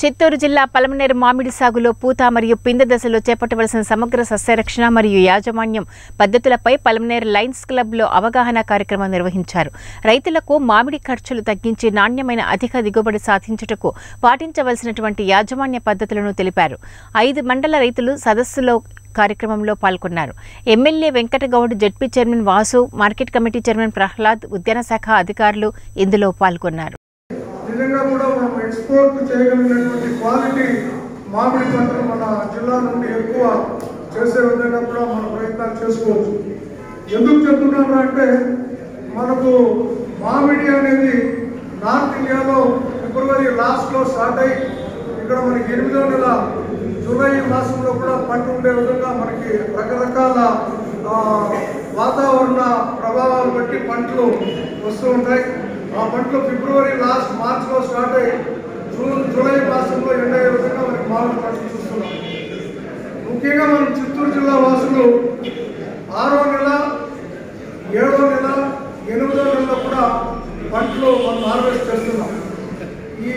చిత్తూరు జిల్లా పలమనేరు మామిడి సాగులో పూత మరియు పిందె దశలో చేపట్టవలసిన సమగ్ర సస్యరక్షణ మరియు యాజమాన్యం పద్ధతులపై పలమనేరు లయన్స్ క్లబ్లో అవగాహన కార్యక్రమం నిర్వహించారు. రైతులకు మామిడి ఖర్చులు తగ్గించి నాణ్యమైన అధిక దిగుబడి సాధించుటకు పాటించవలసినటువంటి యాజమాన్య పద్ధతులను తెలిపారు. 5 మండల రైతులు సదస్సులో కార్యక్రమంలో పాల్గొన్నారు. MLA Venkatagoud, ZP chairman Vasu, market committee chairman Prahlad, ఉద్యాన శాఖ అధికారులు ఇందులో పాల్గొన్నారు. నిజంగా కూడా మనం ఎక్స్పోర్ట్ చేయగలిగినటువంటి క్వాలిటీ మామిడి పంటలు మన జిల్లా నుండి ఎక్కువ చేసే విధంగా కూడా మనం ప్రయత్నాలు చేసుకోవచ్చు. ఎందుకు చెప్తున్నాను అంటే మనకు మామిడి అనేది నార్త్ ఇండియాలో ఫిబ్రవరి లాస్ట్లో స్టార్ట్ అయ్యి ఇక్కడ మనకి 8వ నెల జూలై మాసంలో కూడా పంట ఉండే విధంగా మనకి రకరకాల వాతావరణ ప్రభావాలు బట్టి పంటలు వస్తూ ఉంటాయి. ఆ పంటలు ఫిబ్రవరి లాస్ట్ మార్చిలో స్టార్ట్ అయ్యి జూలై మాసంలో ఎండ్ అయ్యే విధంగా మనకి మామిడి పంటలు చూస్తున్నాం. ముఖ్యంగా మనం చిత్తూరు జిల్లా వాసులు 6వ నెల, 7వ నెల, 8వ నెలలో కూడా పంటలు మనం హార్వెస్ట్ చేస్తున్నాం. ఈ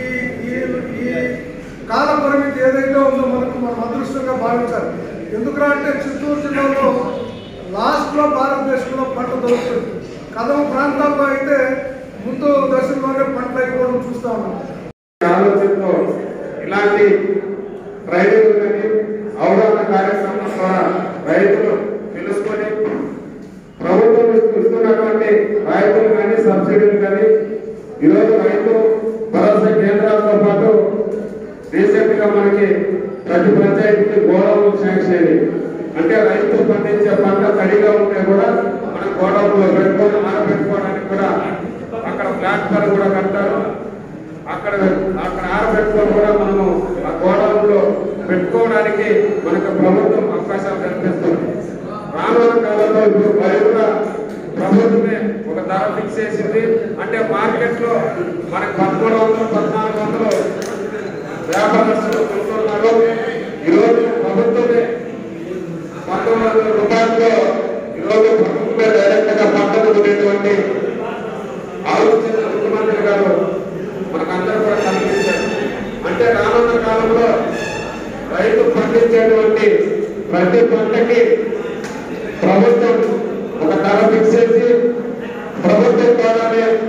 కాల పరిమితి ఏదైతే ఉందో మనం అదృష్టంగా భావించాలి. ఎందుకంటే అంటే చిత్తూరు జిల్లాలో లాస్ట్లో భారతదేశంలో పంట దొరుకుతుంది. కదమ ప్రాంతాల్లో అయితే ముందు దశల్లోనే పంటలు అయిపోవడం చూస్తా ఉన్నాం. ఆలోచనతో ఇలాంటి రైతులు కానీ అవగాహన కార్యక్రమం ద్వారా రైతులు తెలుసుకొని ప్రభుత్వం ఇస్తున్నటువంటి రైతులు కానీ సబ్సిడీలు కానీ ఈరోజు రైతు భరోసా కేంద్రాలతో పాటు రీసెంట్ గా మనకి ప్రతి పంచాయతీకి గోడౌన్లు శాంక్షన్ అయ్యింది. అంటే రైతు పండించే పంట తడిగా ఉంటే కూడా మన గోడౌన్లో పెట్టుకొని ఆరబెట్టుకోవడానికి కూడా అక్కడ ప్లాట్ఫామ్ కూడా కట్టారు. అక్కడ ఆరబెట్టుకొని కూడా మనము ఆ గోడౌన్లో పెట్టుకోవడానికి మనకు ప్రభుత్వం అవకాశాలు కల్పిస్తుంది. రానున్న కాలంలో ఇప్పుడు వరి కూడా ప్రభుత్వమే ఒక ధర ఫిక్స్ చేసింది. అంటే మార్కెట్లో మనకు 1300, 1400 వ్యాపారస్తులు కొంటున్నారు. ఈరోజు ప్రభుత్వమే 1900 రూపాయలతో ఈరోజు ప్రభుత్వమే డైరెక్ట్ గా పంటలు కొనేటువంటి ఆలోచన ముఖ్యమంత్రి గారు మనకందరూ కూడా కల్పించారు. అంటే రానున్న కాలంలో రైతు పండించేటువంటి ప్రతి పంటకి ప్రభుత్వం ఒక ధర ఫిక్స్ చేసి ప్రభుత్వం ద్వారానే